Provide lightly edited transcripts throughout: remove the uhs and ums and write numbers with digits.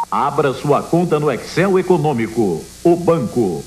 Abra sua conta no Excel Econômico, o banco.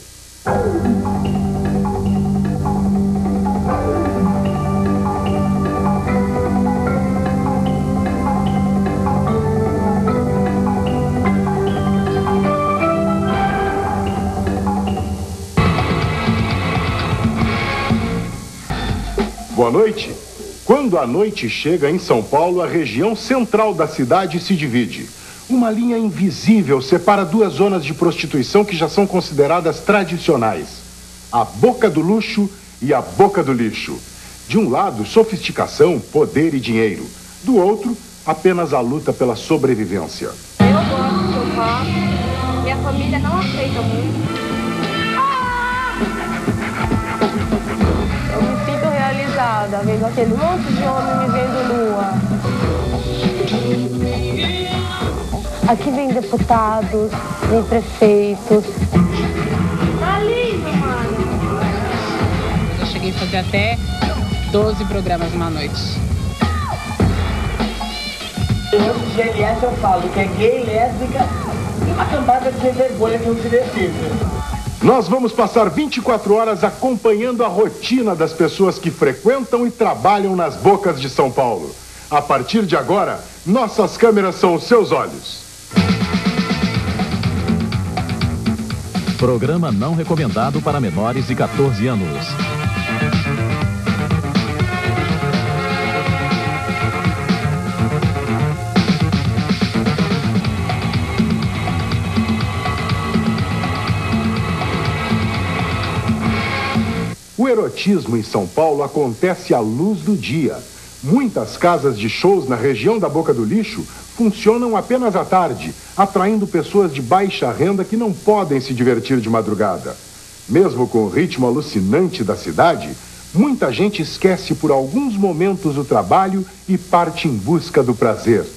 Boa noite. Quando a noite chega em São Paulo, a região central da cidade se divide. Uma linha invisível separa duas zonas de prostituição que já são consideradas tradicionais: a boca do luxo e a boca do lixo. De um lado, sofisticação, poder e dinheiro. Do outro, apenas a luta pela sobrevivência. Eu gosto do seu papo. Minha família não aceita muito. Eu me sinto realizada, vendo aquele monte de homem me vendo nua. Aqui vem deputados, vem prefeitos. Tá lindo, mano. Eu cheguei a fazer até 12 programas numa noite. Hoje de GLS eu falo que é gay, lésbica e uma cambada de sem vergonha que não se decide. Nós vamos passar 24 horas acompanhando a rotina das pessoas que frequentam e trabalham nas bocas de São Paulo. A partir de agora, nossas câmeras são os seus olhos. Programa não recomendado para menores de 14 anos. O erotismo em São Paulo acontece à luz do dia. Muitas casas de shows na região da Boca do Lixo funcionam apenas à tarde, atraindo pessoas de baixa renda que não podem se divertir de madrugada. Mesmo com o ritmo alucinante da cidade, muita gente esquece por alguns momentos o trabalho e parte em busca do prazer.